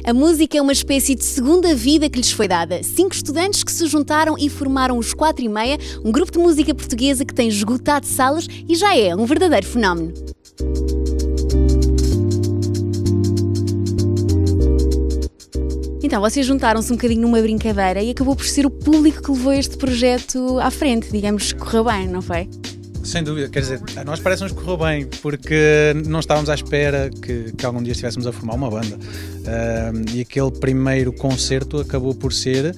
A música é uma espécie de segunda vida que lhes foi dada. 5 estudantes que se juntaram e formaram os 4 e meia, um grupo de música portuguesa que tem esgotado salas e já é um verdadeiro fenómeno. Então, vocês juntaram-se um bocadinho numa brincadeira e acabou por ser o público que levou este projeto à frente, digamos que correu bem, não foi? Sem dúvida, quer dizer, a nós parece-nos que correu bem, porque não estávamos à espera que algum dia estivéssemos a formar uma banda. E aquele primeiro concerto acabou por ser,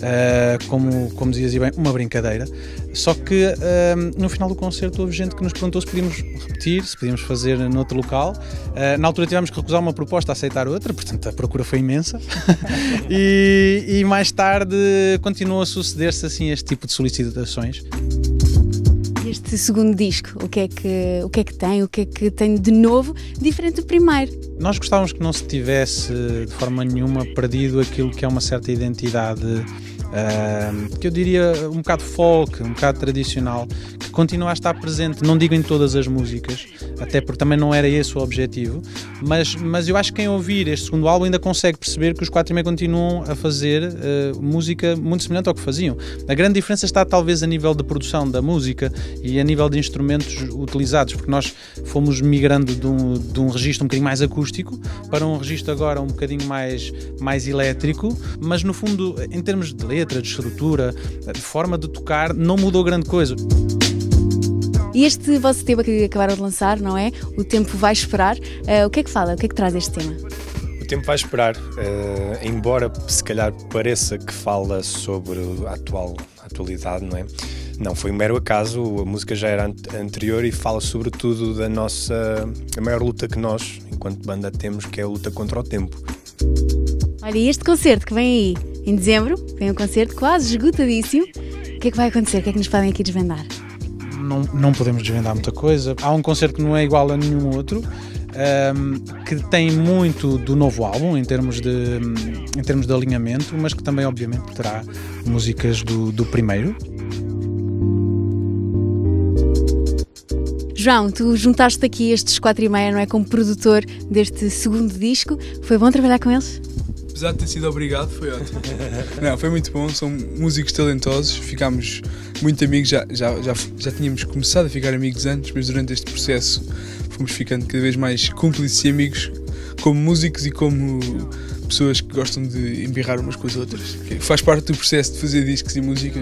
como dizias bem, uma brincadeira. Só que no final do concerto houve gente que nos perguntou se podíamos repetir, se podíamos fazer noutro local. Na altura tivemos que recusar uma proposta, aceitar outra, portanto a procura foi imensa. e mais tarde continuou a suceder-se assim este tipo de solicitações. Este segundo disco, o que é que tem de novo, diferente do primeiro? Nós gostávamos que não se tivesse de forma nenhuma perdido aquilo que é uma certa identidade, que eu diria um bocado folk, um bocado tradicional, que continua a estar presente, não digo em todas as músicas, até porque também não era esse o objetivo, mas eu acho que quem ouvir este segundo álbum ainda consegue perceber que os 4 e meia continuam a fazer música muito semelhante ao que faziam. A grande diferença está talvez a nível de produção da música e a nível de instrumentos utilizados, porque nós fomos migrando de um registro um bocadinho mais acústico para um registro agora um bocadinho mais elétrico, mas no fundo, em termos de letra, de estrutura, de forma de tocar, não mudou grande coisa. E este vosso tema que acabaram de lançar, não é? O Tempo Vai Esperar. O que é que fala? O que é que traz este tema? O Tempo Vai Esperar, embora se calhar pareça que fala sobre a atualidade, não é? Não, foi um mero acaso, a música já era anterior e fala sobretudo a maior luta que nós, enquanto banda, temos, que é a luta contra o tempo. Olha, e este concerto que vem aí em dezembro, vem um concerto quase esgotadíssimo, o que é que vai acontecer? O que é que nos podem aqui desvendar? Não podemos desvendar muita coisa. Há um concerto que não é igual a nenhum outro, que tem muito do novo álbum em termos de alinhamento, mas que também obviamente terá músicas do primeiro. João, tu juntaste aqui estes 4 e meia, não é, como produtor deste segundo disco. Foi bom trabalhar com eles? Apesar de ter sido obrigado, foi ótimo. Não, foi muito bom, são músicos talentosos, ficámos muito amigos, já tínhamos começado a ficar amigos antes, mas durante este processo fomos ficando cada vez mais cúmplices e amigos, como músicos e como pessoas que gostam de embirrar umas com as outras. Faz parte do processo de fazer discos e música.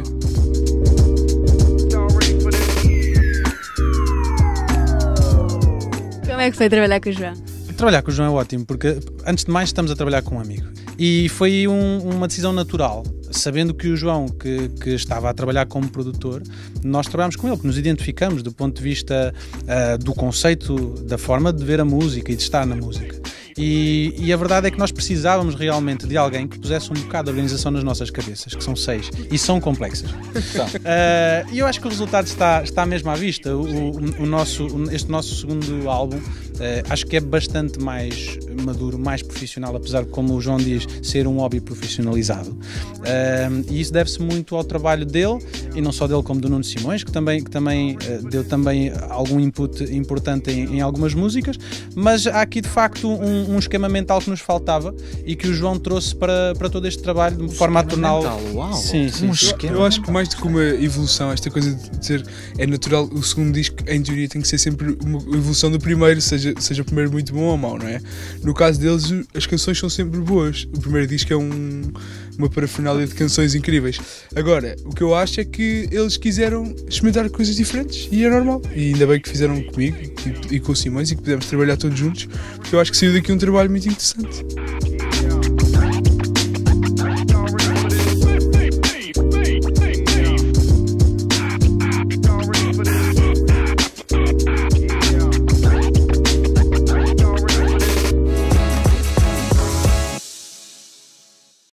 Como é que foi trabalhar com o João? Trabalhar com o João é ótimo, porque antes de mais estamos a trabalhar com um amigo. E foi uma decisão natural, sabendo que o João, que estava a trabalhar como produtor, nós trabalhamos com ele, que nos identificamos do ponto de vista do conceito, da forma de ver a música e de estar na música. E a verdade é que nós precisávamos realmente de alguém que pusesse um bocado de organização nas nossas cabeças, que são 6, e são complexas. E eu acho que o resultado está mesmo à vista. Este nosso segundo álbum, acho que é bastante mais maduro, mais profissional, apesar de, como o João diz, ser um hobby profissionalizado. E isso deve-se muito ao trabalho dele, e não só dele como do Nuno Simões, que também deu também algum input importante em algumas músicas, mas há aqui de facto um esquema mental que nos faltava e que o João trouxe para todo este trabalho de forma a torná-lo. Sim. Eu acho que mais do que uma evolução, esta coisa de dizer é natural, o segundo disco em teoria tem que ser sempre uma evolução do primeiro, seja o primeiro muito bom ou mau, não é? No caso deles, as canções são sempre boas. O primeiro disco é uma parafernália de canções incríveis. Agora, o que eu acho é que eles quiseram experimentar coisas diferentes e é normal. E ainda bem que fizeram comigo e com o Simões e que pudemos trabalhar todos juntos, porque eu acho que saiu daqui um trabalho muito interessante.